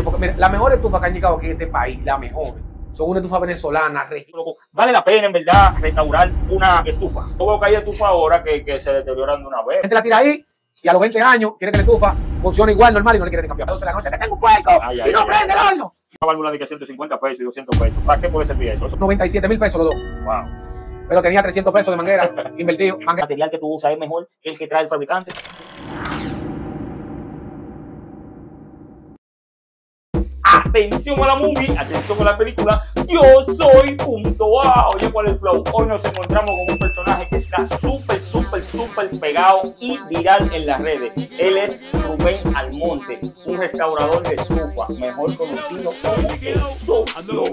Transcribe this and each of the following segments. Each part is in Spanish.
porque mira, la mejor estufa que han llegado aquí en este país, la mejor, son una estufa venezolana. Vale la pena, en verdad, restaurar una estufa. Yo veo que hay estufas ahora que se deterioran de una La vez. gente la tira ahí y a los 20 años quiere que la estufa funcione igual, normal, y no le quiere cambiar. A las 12 de la noche, que tengo un puerco y no prende el horno. Una válvula de que 150 pesos y 200 pesos. ¿Para qué puede servir eso? 97.000 pesos los dos. Wow. Pero tenía 300 pesos de manguera invertido. El material que tú usas es mejor que el que trae el fabricante. Atención a la movie, atención a la película. Yo soy punto A. Oye, ¿cuál es el flow? Hoy nos encontramos con un personaje que está súper pegado y viral en las redes. Él es Rubén Almonte, un restaurador de estufa, mejor conocido como el Socio.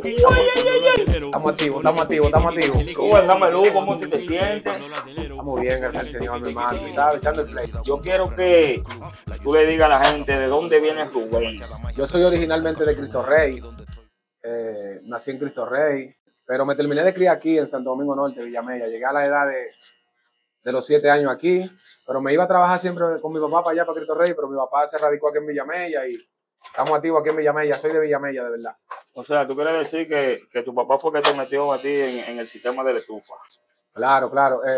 Estamos activos. Cuéntame, Lu, ¿cómo te sientes? Estamos bien, gracias al Señor, mi hermano. Estaba echando el play. Yo quiero que tú le digas a la gente de dónde viene Rubén. Yo soy originalmente de Cristo Rey. Nací en Cristo Rey, pero me terminé de criar aquí en Santo Domingo Norte, Villamella. Llegué a la edad de los 7 años aquí, pero me iba a trabajar siempre con mi papá para allá, para Cristo Rey, pero mi papá se radicó aquí en Villamella y estamos activos aquí en Villamella. Soy de Villamella, de verdad. O sea, tú quieres decir que tu papá fue que te metió a ti en el sistema de la estufa. Claro.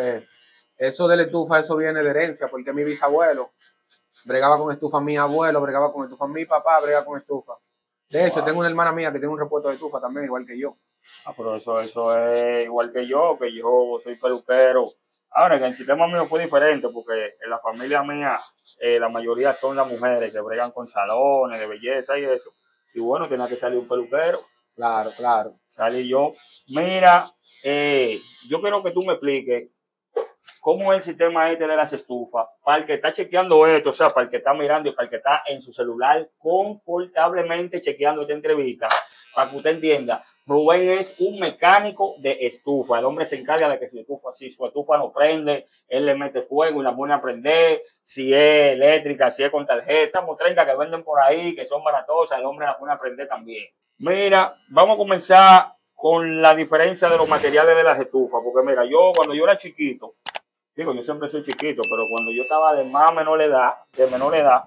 Eso de la estufa, eso viene de herencia, porque mi bisabuelo bregaba con estufa, mi abuelo bregaba con estufa, mi papá brega con estufa. De hecho, tengo una hermana mía que tiene un repuesto de estufa también, igual que yo. Ah, pero eso es igual que yo soy peluquero. Ahora, que el sistema mío fue diferente, porque en la familia mía, la mayoría son las mujeres que bregan con salones de belleza y eso. Y bueno, tenía que salir un peluquero. Claro. Salí yo. Mira, yo quiero que tú me expliques cómo es el sistema este de las estufas, para el que está chequeando esto, o sea, para el que está mirando y para el que está en su celular confortablemente chequeando esta entrevista, para que usted entienda. Rubén es un mecánico de estufa. El hombre se encarga de que si su estufa no prende, él le mete fuego y la pone a prender. Si es eléctrica, si es con tarjeta, motrenca que venden por ahí, que son baratosas, el hombre la pone a prender también. Mira, vamos a comenzar con la diferencia de los materiales de las estufas, porque mira, cuando yo era chiquito, yo siempre soy chiquito, pero cuando yo estaba de menor edad,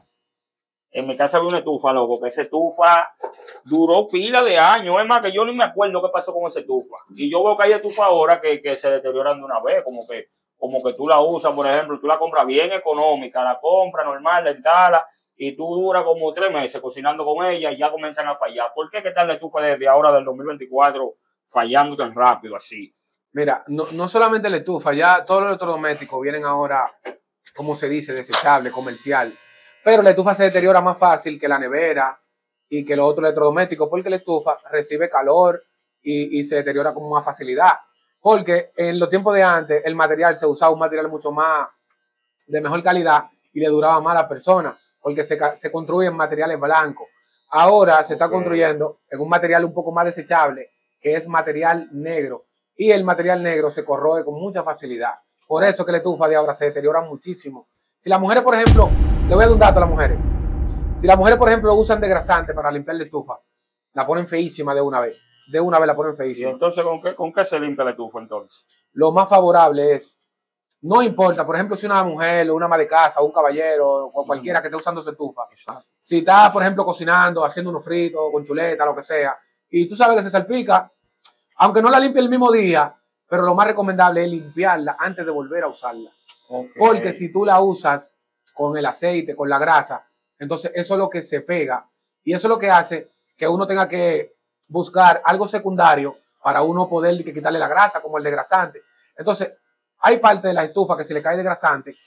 en mi casa había una estufa, loco, que esa estufa duró pila de años. Es más, que yo ni me acuerdo qué pasó con esa estufa. Y yo veo que hay estufas ahora que se deterioran de una vez, como que tú la usas, por ejemplo, tú la compras bien económica, la compras normal, la instalas, y tú duras como 3 meses cocinando con ella y ya comienzan a fallar. ¿Por qué que tal la estufa desde ahora, del 2024, fallando tan rápido así? Mira, no solamente la estufa, ya todos los electrodomésticos vienen ahora, como se dice, desechable, comercial. Pero la estufa se deteriora más fácil que la nevera y que los otros electrodomésticos, porque la estufa recibe calor y se deteriora con más facilidad. Porque en los tiempos de antes el material se usaba un material mucho más de mejor calidad y le duraba más a la persona, porque se construyen materiales blancos. Ahora se está construyendo en un material un poco más desechable, que es material negro. Y el material negro se corroe con mucha facilidad. Por eso que la estufa de ahora se deteriora muchísimo. Si las mujeres, por ejemplo, le voy a dar un dato a las mujeres. Si las mujeres, por ejemplo, usan desgrasante para limpiar la estufa, la ponen feísima de una vez. De una vez la ponen feísima. ¿Y entonces con qué se limpia la estufa entonces? Lo más favorable es, no importa, por ejemplo, si una mujer o una ama de casa o un caballero o cualquiera que esté usando su estufa. Si está, por ejemplo, cocinando, haciendo unos fritos con chuleta, lo que sea, y tú sabes que se salpica, aunque no la limpie el mismo día, pero lo más recomendable es limpiarla antes de volver a usarla. Porque si tú la usas con el aceite, con la grasa, entonces eso es lo que se pega y eso es lo que hace que uno tenga que buscar algo secundario para uno poder quitarle la grasa, como el desgrasante. Entonces, hay parte de la estufa que se le cae desgrasante,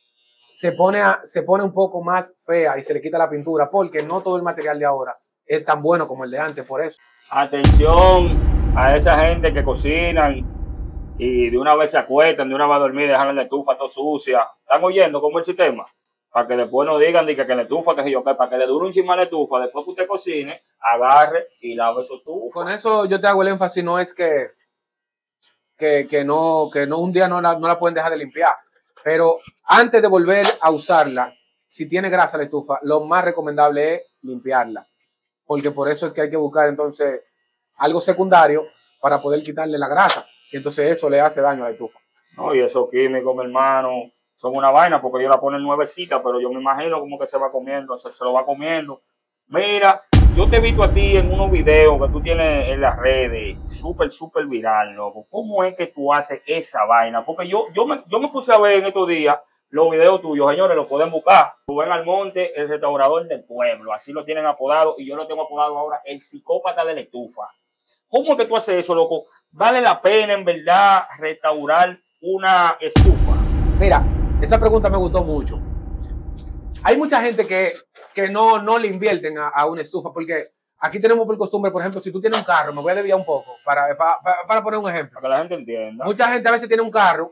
se pone un poco más fea y se le quita la pintura, porque no todo el material de ahora es tan bueno como el de antes, por eso. Atención a esa gente que cocinan y de una vez se acuestan, de una vez a dormir, dejan la estufa toda sucia. ¿Están oyendo cómo es el sistema? Para que después no digan que la estufa, que yo, para que le dure un chisme a la estufa, después que usted cocine, agarre y lave su estufa. Con eso yo te hago el énfasis, no es que no un día no la pueden dejar de limpiar, pero antes de volver a usarla, si tiene grasa la estufa, lo más recomendable es limpiarla, porque por eso es que hay que buscar entonces algo secundario para poder quitarle la grasa, y entonces eso le hace daño a la estufa. No, y esos químicos, mi hermano, son una vaina, porque ellos la ponen nuevecita, pero yo me imagino como que se va comiendo, se lo va comiendo. Mira, yo te he visto a ti en unos videos que tú tienes en las redes, súper viral, loco. ¿Cómo es que tú haces esa vaina? Porque yo me puse a ver en estos días los videos tuyos, señores, los pueden buscar. Rubén Almonte, el restaurador del pueblo, así lo tienen apodado, y yo lo tengo apodado ahora el psicópata de la estufa. ¿Cómo es que tú haces eso, loco? ¿Vale la pena, en verdad, restaurar una estufa? Mira, esa pregunta me gustó mucho. Hay mucha gente que no le invierten a una estufa, porque aquí tenemos por costumbre, por ejemplo, si tú tienes un carro, me voy a desviar un poco para poner un ejemplo. Para que la gente entienda. Mucha gente a veces tiene un carro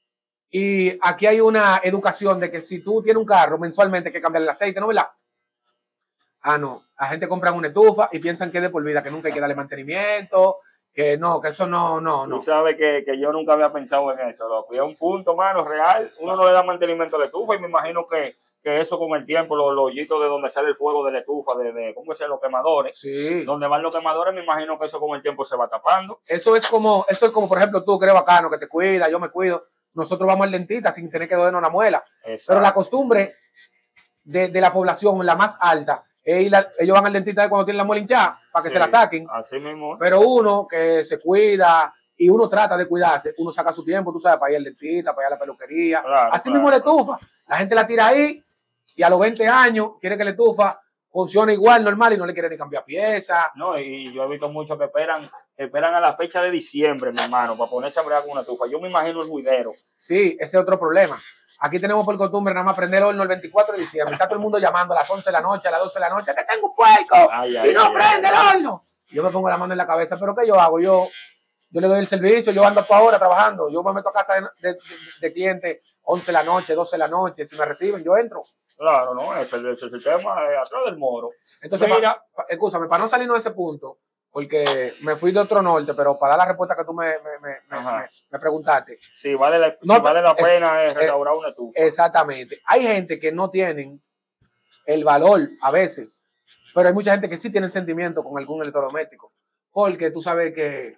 y aquí hay una educación de que si tú tienes un carro mensualmente hay que cambiar el aceite, ¿no, verdad? Ah, no. La gente compra una estufa y piensan que es de por vida, que nunca hay que darle mantenimiento, que no, que eso no. Tú sabes que yo nunca había pensado en eso, loco. Y es un punto, mano, real. Uno no le da mantenimiento a la estufa y me imagino que eso con el tiempo, los hoyitos de donde sale el fuego de la estufa, ¿cómo se llama? Los quemadores. Sí. Donde van los quemadores, me imagino que eso con el tiempo se va tapando. Eso es como, por ejemplo, tú que eres bacano, que te cuidas, yo me cuido. Nosotros vamos al dentista sin tener que dolernos la muela. Exacto. Pero la costumbre de la población, la más alta, ellos van al dentista cuando tienen la muela hinchada para que se la saquen. Así mismo. Pero uno que se cuida y uno trata de cuidarse, uno saca su tiempo, tú sabes, para ir al dentista, para ir a la peluquería. Claro, así mismo la estufa. La gente la tira ahí y a los 20 años quiere que la estufa funcione igual, normal, y no le quiere ni cambiar piezas. No, y yo he visto muchos que esperan a la fecha de diciembre, mi hermano, para ponerse a bregar con una estufa. Yo me imagino el juidero. Sí, ese es otro problema. Aquí tenemos por costumbre nada más prender el horno el 24 de diciembre. Está todo el mundo llamando a las 11 de la noche, a las 12 de la noche, que tengo un puerco y no prende el horno. Yo me pongo la mano en la cabeza, pero ¿qué yo hago? Yo le doy el servicio, yo ando por ahora trabajando. Yo me meto a casa de clientes 11 de la noche, 12 de la noche. Si me reciben, yo entro. Claro, no, ese sistema es atrás del moro. Entonces, mira, escúchame, para no salirnos de ese punto, porque me fui de otro norte, pero para dar la respuesta que tú me preguntaste. Si vale la pena restaurar una estufa. Exactamente. Hay gente que no tienen el valor a veces, pero hay mucha gente que sí tiene sentimiento con algún electrodoméstico, porque tú sabes que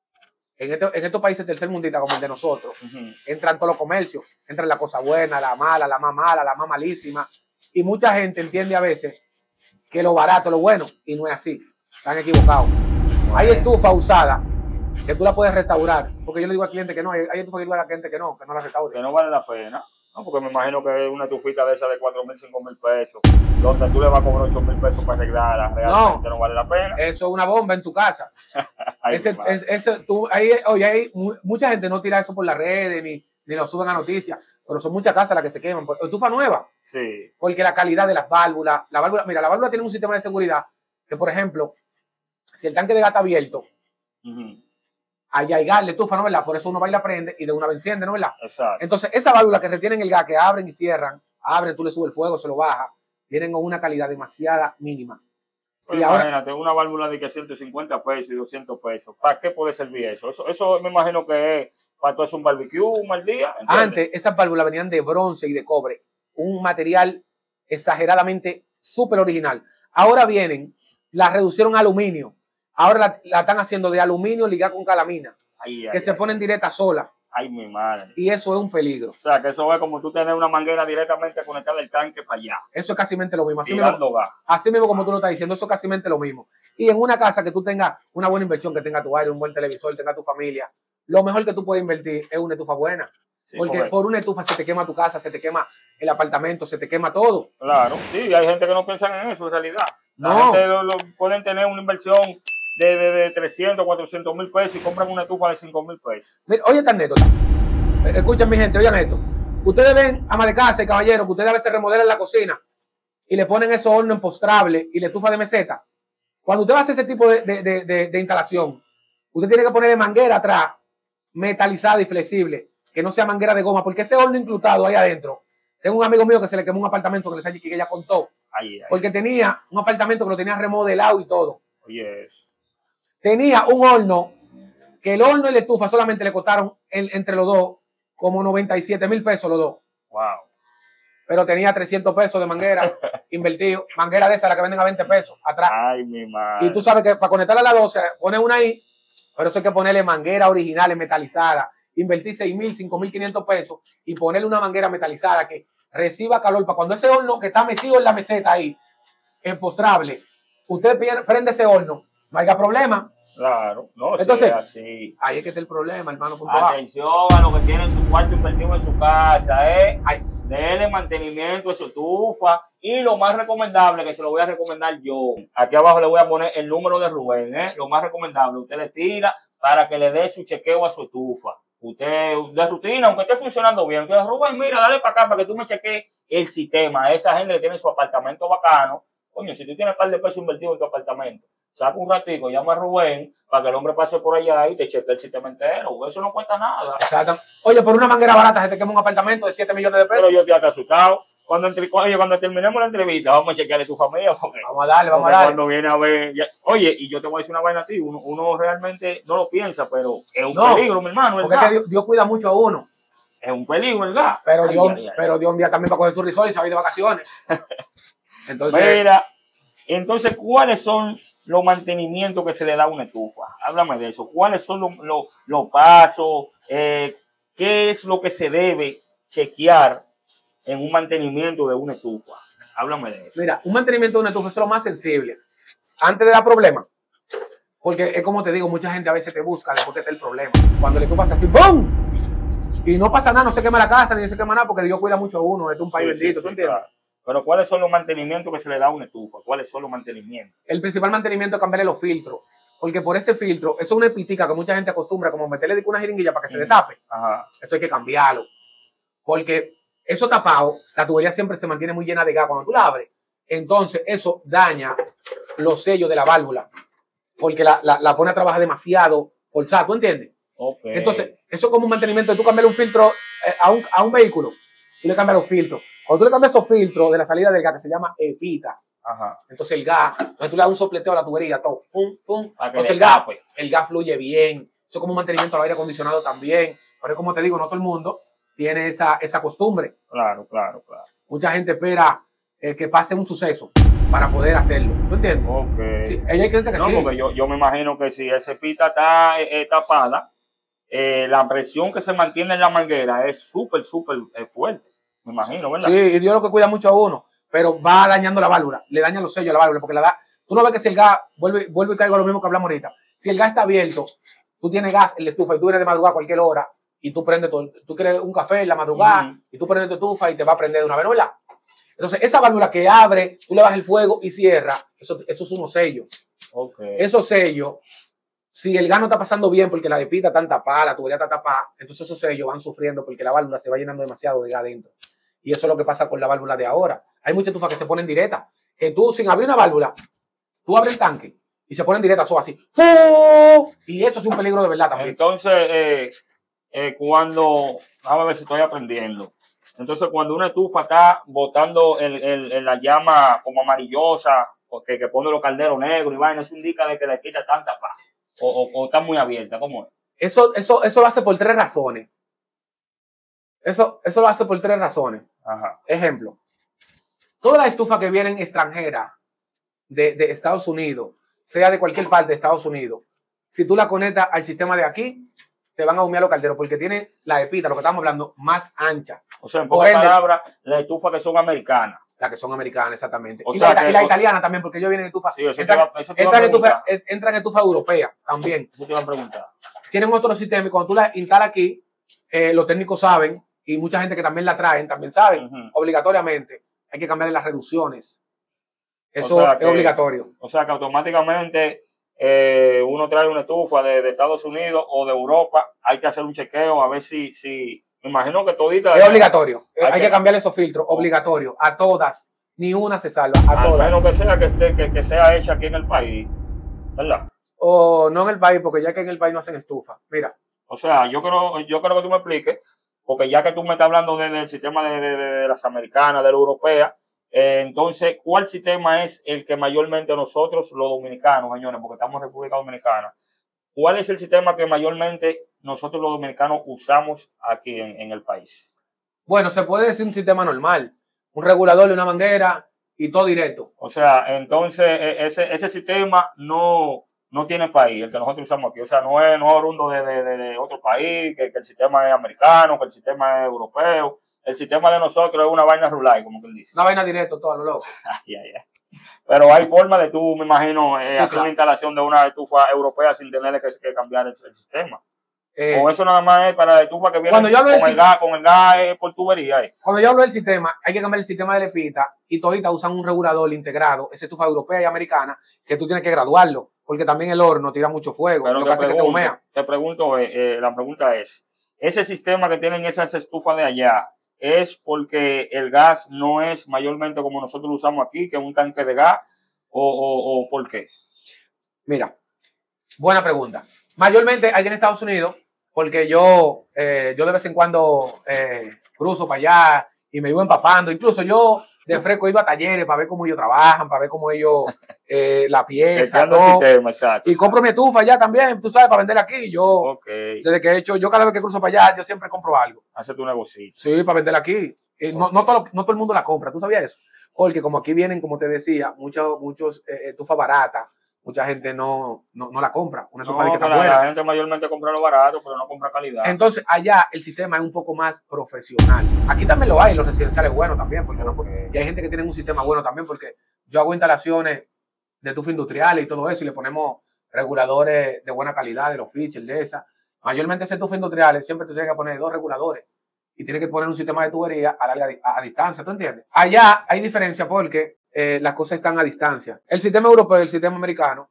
en estos países tercermundistas como el de nosotros, entran todos los comercios, entran la cosa buena, la mala, la más mala, la más malísima, y mucha gente entiende a veces que lo barato es lo bueno, y no es así, están equivocados. Hay estufas usadas que tú la puedes restaurar, porque yo le digo al cliente que no, hay estufas que digo a la gente que no la restaure. Que no vale la pena. No, porque me imagino que es una estufita de esa de 4,000, 5,000 pesos, donde tú le vas a cobrar 8,000 pesos para arreglarla, realmente no vale la pena. Eso es una bomba en tu casa. Hay mucha gente no tira eso por las redes ni lo suben a noticias, pero son muchas casas las que se queman. Estufa nueva. Sí. Porque la calidad de las válvulas, mira, la válvula tiene un sistema de seguridad que, por ejemplo, si el tanque de gas está abierto, allá hay gas, la estufa, ¿no, verdad? Por eso uno va y la prende y de una vez enciende, ¿no, verdad? Exacto. Entonces, esa válvula que retienen el gas, que abren y cierran, tú le subes el fuego, se lo baja, vienen con una calidad demasiada mínima. Pues imagínate, una válvula de que 150 pesos y 200 pesos. ¿Para qué puede servir eso? Eso me imagino que es para tú hacer un barbecue, un mal día. ¿Entiendes? Antes, esas válvulas venían de bronce y de cobre, un material exageradamente súper original. Ahora las reducieron a aluminio. Ahora la están haciendo de aluminio ligada con calamina, que se ponen directa sola. Ay, mi madre. Y eso es un peligro. O sea, que eso es como tú tener una manguera directamente conectada al tanque para allá. Eso es casi lo mismo. Así mismo como tú lo estás diciendo, eso es casi lo mismo. Y en una casa que tú tengas una buena inversión, que tenga tu aire, un buen televisor, tenga tu familia, lo mejor que tú puedes invertir es una estufa buena. Sí, porque por una estufa se te quema tu casa, se te quema el apartamento, se te quema todo. Claro, sí, hay gente que no piensa en eso en realidad. La gente pueden tener una inversión de 300, 400 mil pesos y compran una estufa de 5,000 pesos. Mira, oye esta anécdota. Escuchen, mi gente, oigan esto. Ustedes ven, ama de casa y caballero, que ustedes a veces remodelan la cocina y le ponen esos hornos empostrables y la estufa de meseta. Cuando usted va a hacer ese tipo de instalación, usted tiene que ponerle manguera atrás, metalizada y flexible, que no sea manguera de goma, porque ese horno incrustado ahí adentro. Tengo un amigo mío que se le quemó un apartamento que ella contó, porque tenía un apartamento que lo tenía remodelado y todo. Tenía un horno que el horno y la estufa solamente le costaron entre los dos como 97,000 pesos los dos. Wow. Pero tenía 300 pesos de manguera invertido. Manguera de esa la que venden a 20 pesos atrás. Ay, mi madre. Y tú sabes que para conectarla a la 12, pones una ahí, pero eso hay que ponerle manguera originales metalizadas. Invertir 6,000, 5,500 pesos y ponerle una manguera metalizada que reciba calor para cuando ese horno que está metido en la meseta ahí, empostrable, usted prende ese horno, no haya problema. Claro, no, Entonces, sí, así. ahí es que está el problema, hermano. Punto A. Atención a los que tienen su cuarto invertido en su casa, Ay, denle mantenimiento a su estufa. Y lo más recomendable, que se lo voy a recomendar yo, aquí abajo le voy a poner el número de Rubén, lo más recomendable, usted le tira para que le dé su chequeo a su estufa. Usted, de rutina, aunque esté funcionando bien, usted, Rubén, mira, dale para acá para que tú me cheques el sistema. A esa gente que tiene su apartamento bacano, coño, si tú tienes un par de pesos invertidos en tu apartamento, saca un ratico, llama a Rubén para que el hombre pase por allá y te cheque el sistema entero. Eso no cuesta nada. exacto. Oye, por una manguera barata se te quema un apartamento de 7 millones de pesos. Pero yo estoy acá asustado. Cuando terminemos la entrevista, vamos a chequearle tu familia. Vamos a darle, vamos a darle. Cuando viene a ver. Oye, y yo te voy a decir una vaina a ti. Uno realmente no lo piensa, pero es un peligro, mi hermano. Porque es que Dios cuida mucho a uno. Es un peligro, ¿verdad? Pero Dios un día también va a coger su risol y se va a ir de vacaciones. Entonces, mira, entonces, ¿cuáles son los mantenimientos que se le da a una estufa? Háblame de eso. ¿Cuáles son los pasos? ¿Qué es lo que se debe chequear en un mantenimiento de una estufa? Háblame de eso. Mira, un mantenimiento de una estufa es lo más sensible. Antes de dar problemas. Porque es como te digo, mucha gente a veces te busca después que está el problema. Cuando la estufa hace así, ¡bum! Y no pasa nada, no se quema la casa, ni se quema nada, porque Dios cuida mucho a uno. Este es un país bendito, ¿tú entiendes? Claro. Pero ¿cuáles son los mantenimientos que se le da a una estufa? ¿Cuáles son los mantenimientos? El principal mantenimiento es cambiarle los filtros. Porque por ese filtro, eso es una pitica que mucha gente acostumbra, como meterle una jeringuilla para que se destape. Ajá. Eso hay que cambiarlo. Porque eso tapado, la tubería siempre se mantiene muy llena de gas cuando tú la abres. Entonces, eso daña los sellos de la válvula. Porque la pone a trabajar demasiado forzada, ¿tú entiendes? Okay. Entonces, eso es como un mantenimiento de tú cambiarle un filtro a un vehículo. Tú le cambias los filtros. Cuando tú le cambias esos filtros de la salida del gas, que se llama epita, ajá, entonces el gas, entonces tú le das un sopleteo a la tubería, todo, pum, pum. Entonces el gas fluye bien. Eso es como un mantenimiento al aire acondicionado también. Pero como te digo, no todo el mundo tiene esa costumbre. Claro. Mucha gente espera que pase un suceso para poder hacerlo. ¿Tú entiendes? Okay. Sí, ella hay que no, sí. Porque yo me imagino que si esa pita está tapada, la presión que se mantiene en la manguera es súper fuerte. Me imagino, ¿verdad? Sí, y Dios lo que cuida mucho a uno, pero va dañando la válvula, le daña los sellos a la válvula, porque tú no ves que si el gas, vuelve y caigo a lo mismo que hablamos ahorita, si el gas está abierto, tú tienes gas en la estufa y tú vienes de madrugada a cualquier hora y tú prendes tú quieres un café en la madrugada y tú prendes tu estufa y te va a prender de una vez, ¿verdad? Entonces, esa válvula que abre, tú le bajas el fuego y cierra, eso es unos sellos. Okay. Esos sellos, si el gas no está pasando bien porque la depita está tapada, la tubería está tapada, entonces esos sellos van sufriendo porque la válvula se va llenando demasiado de gas adentro. Y eso es lo que pasa con la válvula de ahora. Hay muchas estufas que se ponen directas. Que tú, sin abrir una válvula, tú abres el tanque y se ponen directas, son así. ¡Fu! Y eso es un peligro de verdad también. Entonces, cuando, vamos a ver si estoy aprendiendo. Entonces, cuando una estufa está botando la llama como amarillosa, que pone los calderos negros y vaina, eso indica de que la quita tanta paz. O está muy abierta, ¿cómo es? Eso lo hace por 3 razones. Eso lo hace por 3 razones. Ajá. Ejemplo, todas las estufas que vienen extranjeras de Estados Unidos, sea de cualquier parte de Estados Unidos, si tú la conectas al sistema de aquí, te van a humear los calderos porque tiene la epita, lo que estamos hablando, más ancha. O sea, en pocas palabras, las estufas que son americanas. Las que son americanas, exactamente. O y sea la italiana también, porque ellos vienen en estufas. Sí, entran en estufas europeas también. Eso te iba a preguntar. Tienen otro sistema y cuando tú la instalas aquí, los técnicos saben, y mucha gente que también la traen también saben, obligatoriamente hay que cambiarle las reducciones. Eso es obligatorio. O sea que automáticamente uno trae una estufa de Estados Unidos o de Europa, hay que hacer un chequeo a ver si me imagino que todita. Es obligatorio. Hay que cambiarle esos filtros, obligatorio, a todas. Ni una se salva, a todas. Al menos que sea hecha aquí en el país, ¿verdad? O no en el país, porque ya que en el país no hacen estufa. Mira. O sea, yo creo que tú me expliques, porque ya que tú me estás hablando del sistema de las americanas, de la europea, entonces, ¿cuál sistema es el que mayormente nosotros, los dominicanos, señores, porque estamos en República Dominicana, cuál es el sistema que mayormente nosotros los dominicanos usamos aquí en el país? Bueno, se puede decir un sistema normal, un regulador de una manguera y todo directo. O sea, entonces ese sistema no tiene país, el que nosotros usamos aquí. O sea, no es oriundo de otro país, que el sistema es americano, que el sistema es europeo. El sistema de nosotros es una vaina rulay, como que él dice. Una vaina directo, todo lo loco. Ya. Pero hay forma de tú, me imagino, Sí, hacer claro. una instalación de una estufa europea sin tener que cambiar el sistema. Eh, O eso nada más es para la estufa que cuando viene yo hablo del sistema, con el gas por tubería. cuando yo hablo del sistema, hay que cambiar el sistema de lepita y toditas usan un regulador integrado, esa estufa europea y americana, que tú tienes que graduarlo, porque también el horno tira mucho fuego, Pero lo que hace es que te humea. te pregunto, la pregunta es, ¿ese sistema que tienen esas estufas de allá es porque el gas no es mayormente como nosotros lo usamos aquí, que es un tanque de gas, o por qué? Mira, buena pregunta. Mayormente aquí en Estados Unidos, porque yo de vez en cuando cruzo para allá y me iba empapando. Incluso yo de fresco he ido a talleres para ver cómo ellos trabajan, para ver cómo ellos la pieza, Chequeando el todo. sistema, exacto. Y compro mi estufa allá también, tú sabes, para vender aquí. Yo, Ok, desde que he hecho, yo cada vez que cruzo para allá, yo siempre compro algo. hace tu negocio. Sí, para vender aquí. No todo el mundo la compra, ¿tú sabías eso? Porque como aquí vienen, como te decía, muchos estufas baratas, mucha gente no la compra. Una estufa de que No, está que buena. la gente mayormente compra lo barato, pero no compra calidad. Entonces, allá el sistema es un poco más profesional. Aquí también lo hay, los residenciales buenos también, porque Okay. y hay gente que tiene un sistema bueno también, porque yo hago instalaciones de estufa industriales y todo eso, y le ponemos reguladores de buena calidad, de los Fischer, de esa. Mayormente esas estufas industriales siempre te tienes que poner 2 reguladores y tienes que poner un sistema de tubería a distancia, ¿tú entiendes? Allá hay diferencia porque las cosas están a distancia. El sistema europeo y el sistema americano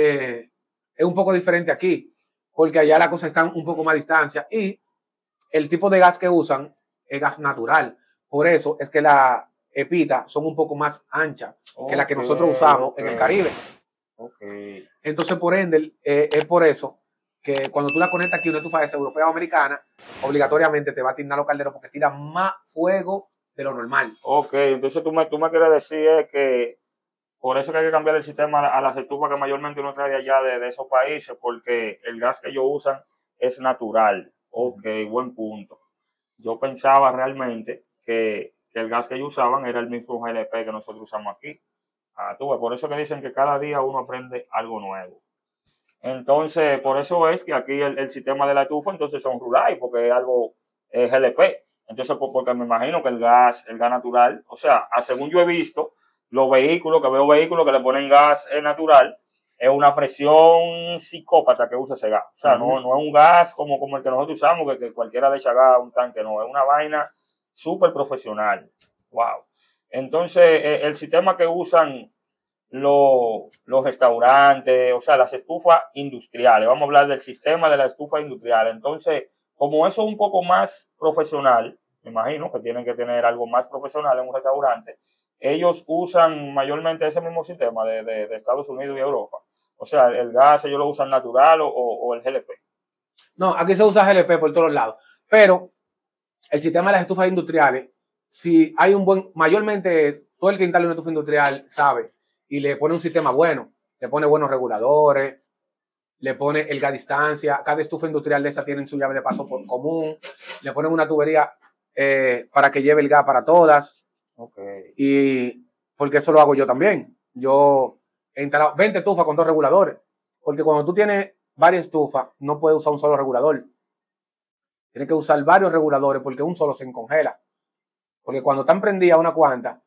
es un poco diferente aquí, porque allá las cosas están un poco más a distancia y el tipo de gas que usan es gas natural. Por eso es que las epitas son un poco más anchas que las que nosotros usamos en el Caribe. Okay. Entonces, por ende, es por eso que cuando tú la conectas aquí, una estufa de esa europea o americana, obligatoriamente te va a tirar los calderos porque tira más fuego de lo normal. Ok, entonces tú me quieres decir es que por eso que hay que cambiar el sistema a las estufas que mayormente uno trae de allá de esos países, porque el gas que ellos usan es natural. Ok, buen punto. Yo pensaba realmente que el gas que ellos usaban era el mismo GLP que nosotros usamos aquí. Ah, tú ves, por eso que dicen que cada día uno aprende algo nuevo. Entonces, por eso es que aquí el sistema de la estufa entonces son rural, porque es algo GLP. Entonces, porque me imagino que el gas natural, o sea, según yo he visto, los vehículos, que veo vehículos que le ponen gas natural, es una presión psicópata que usa ese gas. O sea, no es un gas como el que nosotros usamos, que cualquiera le echa gas a un tanque, no, es una vaina súper profesional. Wow. Entonces, el sistema que usan los restaurantes, o sea, las estufas industriales. Vamos a hablar del sistema de la estufa industrial. Entonces, como eso es un poco más profesional, me imagino que tienen que tener algo más profesional en un restaurante, ellos usan mayormente ese mismo sistema de Estados Unidos y Europa. O sea, el gas ellos lo usan natural o el GLP. No, aquí se usa GLP por todos lados, pero el sistema de las estufas industriales, si hay un buen, mayormente todo el que instala una estufa industrial sabe y le pone un sistema bueno, le pone buenos reguladores, le pone el gas a distancia, cada estufa industrial de esa tiene su llave de paso común, le ponen una tubería para que lleve el gas para todas. Okay. Y porque eso lo hago yo también. Yo he instalado 20 estufas con 2 reguladores, porque cuando tú tienes varias estufas, no puedes usar un solo regulador. Tienes que usar varios reguladores porque un solo se encongela. Porque cuando están prendidas una cuanta,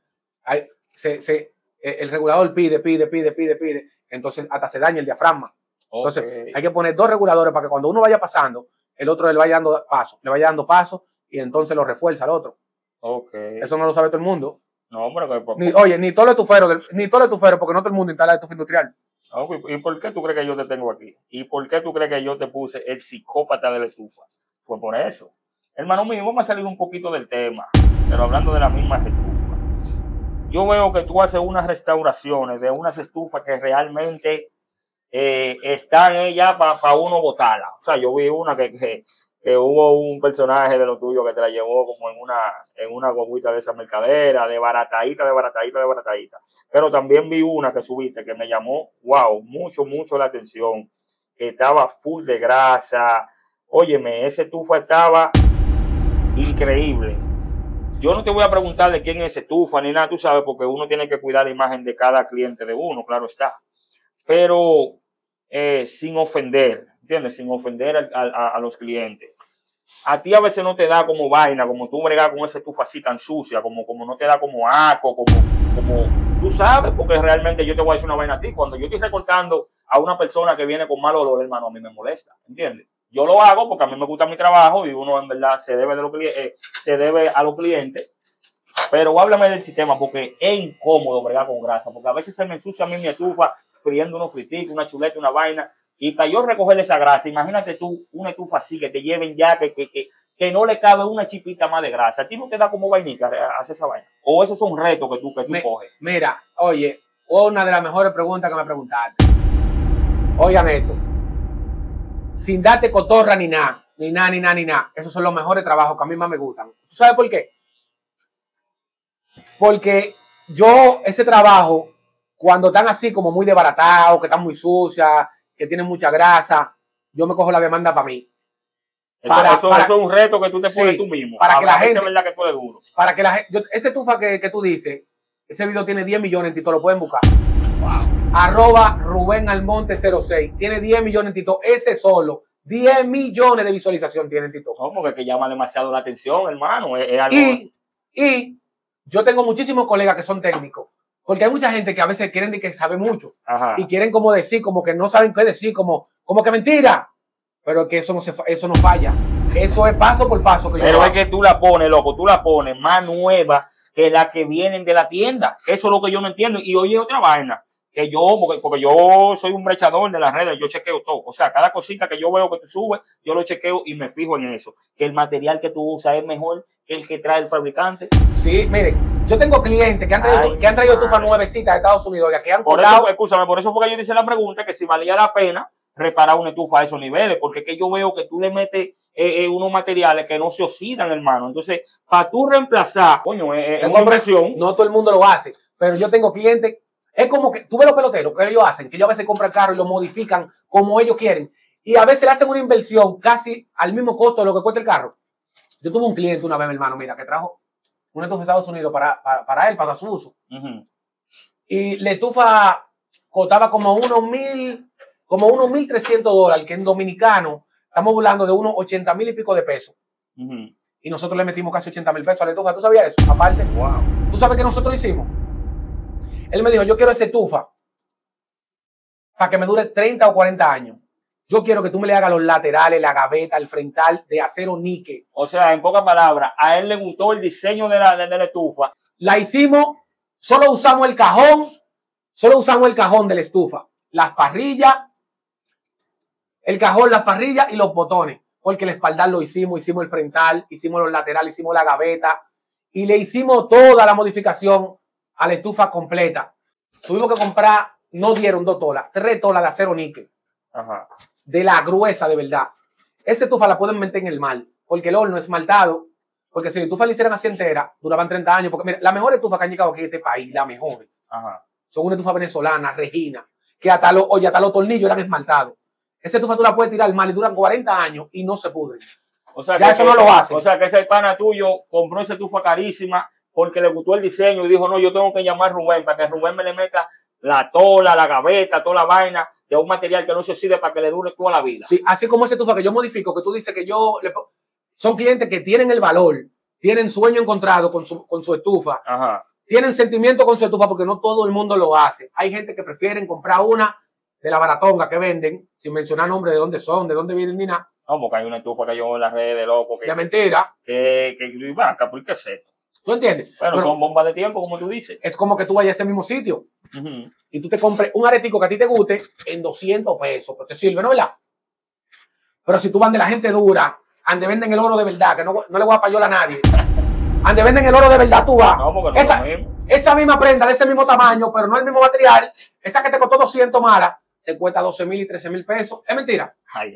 el regulador pide, entonces hasta se daña el diafragma. Entonces hay que poner 2 reguladores para que cuando uno vaya pasando, el otro le vaya dando paso y entonces lo refuerza al otro. Okay. Eso no lo sabe todo el mundo. No, hombre, Ni todo el estufero, porque no todo el mundo instala estufa industrial. ¿Y por qué tú crees que yo te tengo aquí? ¿Y por qué tú crees que yo te puse el psicópata de la estufa? Fue por eso. Hermano mío, vamos a salir un poquito del tema, pero hablando de la misma estufa. Yo veo que tú haces unas restauraciones de unas estufas que realmente están ya para uno botarla. O sea, yo vi una que hubo un personaje de lo tuyo que te la llevó como en una guaguita de esa mercadera, de baratadita. Pero también vi una que subiste que me llamó, wow, mucho la atención, que estaba full de grasa. Óyeme, esa estufa estaba increíble. Yo no te voy a preguntar de quién es esa estufa ni nada, tú sabes, porque uno tiene que cuidar la imagen de cada cliente de uno, claro está. Pero sin ofender, ¿entiendes? Sin ofender a los clientes. A ti a veces no te da como vaina, como tú bregar con esa estufa así tan sucia, como no te da como asco, como tú sabes, porque realmente yo te voy a decir una vaina a ti. Cuando yo estoy recortando a una persona que viene con mal olor, hermano, a mí me molesta, ¿entiendes? Yo lo hago porque a mí me gusta mi trabajo y uno en verdad se debe, se debe a los clientes. Pero háblame del sistema porque es incómodo bregar con grasa, porque a veces se me ensucia a mí mi estufa friendo unos frititos, una chuleta, una vaina, y para yo recoger esa grasa, imagínate tú una estufa así que te lleven ya, que no le cabe una chipita más de grasa. ¿A ti no te da como vainita hacer esa vaina? ¿O esos son retos que tú coges? Mira, oye, una de las mejores preguntas que me preguntaste. Oigan esto, sin darte cotorra ni nada, ni nada. Esos son los mejores trabajos que a mí más me gustan. ¿Tú sabes por qué? Porque yo, ese trabajo, cuando están así como muy desbaratados, que están muy sucias, que tienen mucha grasa, yo me cojo la demanda para mí. Eso es un reto que tú te pones tú mismo. Para que la gente, es verdad que tú eres duro. Para que la gente, ese estufa que tú dices, ese video tiene 10 millones en Tito, lo pueden buscar. Wow. @Rubén Almonte 06. Tiene 10 millones en Tito, ese solo. 10 millones de visualización tiene en Tito. No, porque es que llama demasiado la atención, hermano. Es algo... Y yo tengo muchísimos colegas que son técnicos, porque hay mucha gente que a veces quieren decir que sabe mucho. Ajá. Y quieren como decir, como que no saben qué decir, como que mentira. Pero que eso no falla. Eso es paso por paso. Pero es que tú la pones, loco, tú la pones más nueva que la que vienen de la tienda. Eso es lo que yo no entiendo. Y oye, otra vaina, que yo, porque yo soy un brechador de las redes, yo chequeo todo. O sea, cada cosita que yo veo que tú subes, yo lo chequeo y me fijo en eso. Que el material que tú usas es mejor que el que trae el fabricante. Sí, mire, yo tengo clientes que han traído estufas nuevecitas de Estados Unidos y que han colado. Escúchame, por eso fue que yo hice la pregunta, que si valía la pena reparar una estufa a esos niveles, porque es que yo veo que tú le metes unos materiales que no se oxidan, hermano. Entonces, para tú reemplazar, coño, es una inversión. No todo el mundo lo hace, pero yo tengo clientes, es como que tú ves los peloteros que ellos hacen, que ellos a veces compran carro y lo modifican como ellos quieren, y a veces le hacen una inversión casi al mismo costo de lo que cuesta el carro. Yo tuve un cliente una vez, mi hermano, mira, que trajo una estufa de Estados Unidos para él, para su uso. Y la estufa costaba como unos $1,300, que en dominicano estamos hablando de unos 80,000 y pico de pesos. Y nosotros le metimos casi 80,000 pesos a la estufa. ¿Tú sabías eso? Aparte, wow. ¿Tú sabes qué nosotros hicimos? Él me dijo, yo quiero esa estufa para que me dure 30 o 40 años. Yo quiero que tú me le hagas los laterales, la gaveta, el frontal de acero níquel. O sea, en pocas palabras, a él le gustó el diseño de la estufa. La hicimos, solo usamos el cajón de la estufa. Las parrillas, el cajón, las parrillas y los botones. Porque el espaldar lo hicimos el frontal, hicimos los laterales, hicimos la gaveta y le hicimos toda la modificación a la estufa completa. Tuvimos que comprar, no dieron 2 tolas, 3 tolas de acero níquel. Ajá. De la gruesa de verdad. Esa estufa la pueden meter en el mar, porque el horno es esmaltado. Porque si la estufa la hicieran así entera, duraban 30 años. Porque mira, la mejor estufa que han llegado aquí en este país, la mejor, son una estufa venezolana, Regina, que hasta los tornillos eran esmaltados. Esa estufa tú la puedes tirar al mar y duran 40 años y no se pudren. O sea, ya eso no lo hace. O sea, que ese pana tuyo compró esa estufa carísima porque le gustó el diseño y dijo, no, yo tengo que llamar a Rubén para que Rubén me le meta la tola, la gaveta, toda la vaina de un material que no se oxide para que le dure toda la vida. Sí, así como esa estufa que yo modifico, que tú dices que son clientes que tienen el valor, tienen sueño encontrado con su estufa. Ajá. Tienen sentimiento con su estufa porque no todo el mundo lo hace. Hay gente que prefieren comprar una de la baratonga que venden, sin mencionar nombre de dónde son, de dónde vienen ni nada. No, porque hay una estufa que yo en las redes de loco. Que mentira. Que vaca, ¿por qué es esto? ¿Tú entiendes? Bueno, son bombas de tiempo, como tú dices. Es como que tú vayas a ese mismo sitio y tú te compres un aretico que a ti te guste en 200 pesos, pues te sirve, ¿no, verdad? Pero si tú vas de la gente dura, ande venden el oro de verdad, que no le voy a payola a nadie. Ande venden el oro de verdad, tú vas. No, porque esa misma prenda de ese mismo tamaño, pero no el mismo material, esa que te costó 200 malas, te cuesta 12,000 y 13,000 pesos. ¿Es mentira? Ay.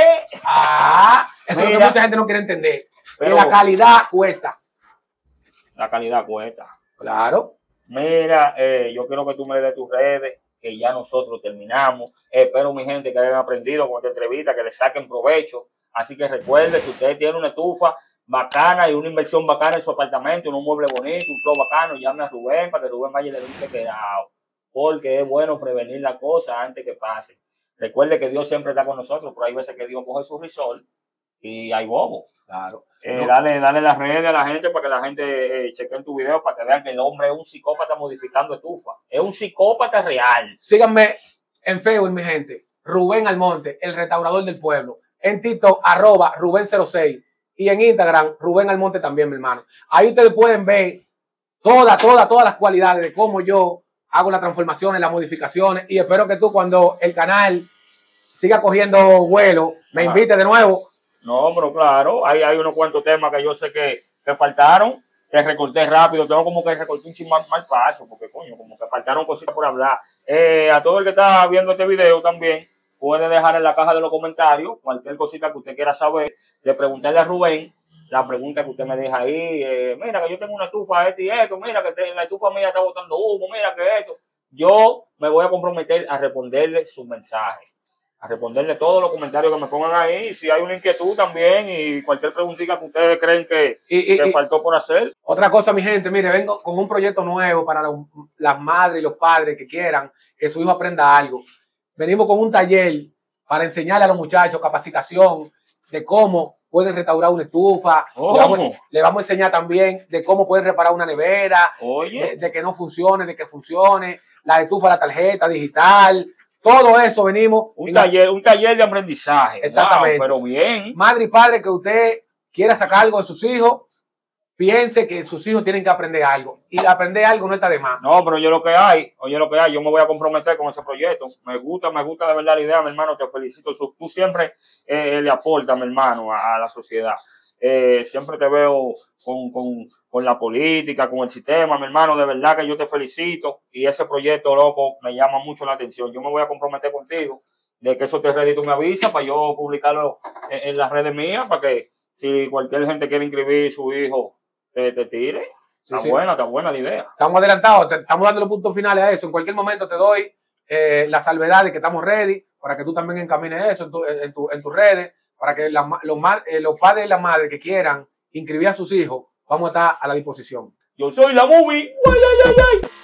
Eso es lo que mucha gente no quiere entender. Pero que la calidad cuesta. La calidad cuesta. Claro. Mira, yo quiero que tú me des tus redes, que ya nosotros terminamos. Espero, mi gente, que hayan aprendido con esta entrevista, que le saquen provecho. Así que recuerden, si ustedes tienen una estufa bacana y una inversión bacana en su apartamento, un mueble bonito, un flow bacano, llame a Rubén para que Rubén vaya y le dé un chequeado. Porque es bueno prevenir la cosa antes que pase. Recuerde que Dios siempre está con nosotros, pero hay veces que Dios coge su risol y hay bobo. Claro. Dale las redes a la gente para que la gente chequee tu video para que vean que el hombre es un psicópata modificando estufa. Es un psicópata real. Síganme en Facebook, mi gente. Rubén Almonte, el restaurador del pueblo. En TikTok, @Rubén06. Y en Instagram, Rubén Almonte también, mi hermano. Ahí ustedes pueden ver todas las cualidades de cómo yo hago las transformaciones, las modificaciones. Y espero que tú, cuando el canal siga cogiendo vuelo, me invites de nuevo. No, pero claro, hay unos cuantos temas que yo sé que faltaron, que recorté rápido, tengo como que recorté un chin mal paso, porque coño, como que faltaron cositas por hablar. A todo el que está viendo este video también, puede dejar en la caja de los comentarios cualquier cosita que usted quiera saber, de preguntarle a Rubén, la pregunta que usted me deja ahí, mira que yo tengo una estufa, y esto, mira que la estufa mía está botando humo, mira que esto. Yo me voy a comprometer a responderle su mensaje, a responderle todos los comentarios que me pongan ahí, si hay una inquietud también y cualquier preguntita que ustedes creen que faltó por hacer. Otra cosa, mi gente, mire, vengo con un proyecto nuevo para las madres y los padres que quieran que su hijo aprenda algo. Venimos con un taller para enseñarle a los muchachos capacitación de cómo pueden restaurar una estufa. Le vamos a enseñar también de cómo pueden reparar una nevera, de que no funcione, de que funcione, la estufa, la tarjeta digital. Todo eso venimos. Un taller de aprendizaje. Exactamente. Wow, pero bien. Madre y padre que usted quiera sacar algo de sus hijos, piense que sus hijos tienen que aprender algo. Y aprender algo no está de más. No, pero oye lo que hay, yo me voy a comprometer con ese proyecto. Me gusta de verdad la idea, mi hermano, te felicito. Tú siempre le aportas, mi hermano, a la sociedad. Siempre te veo con la política, con el sistema, mi hermano, de verdad que yo te felicito y ese proyecto, loco, me llama mucho la atención. Yo me voy a comprometer contigo de que eso te ready, tú me avisas para yo publicarlo en las redes mías, para que si cualquier gente quiere inscribir su hijo, te tire. Está buena la idea. Estamos adelantados, estamos dando los puntos finales a eso. En cualquier momento te doy la salvedad de que estamos ready para que tú también encamines eso en tus redes, para que los padres y las madres que quieran inscribir a sus hijos, vamos a estar a la disposición. Yo soy la movie. ¡Ay, ay, ay, ay!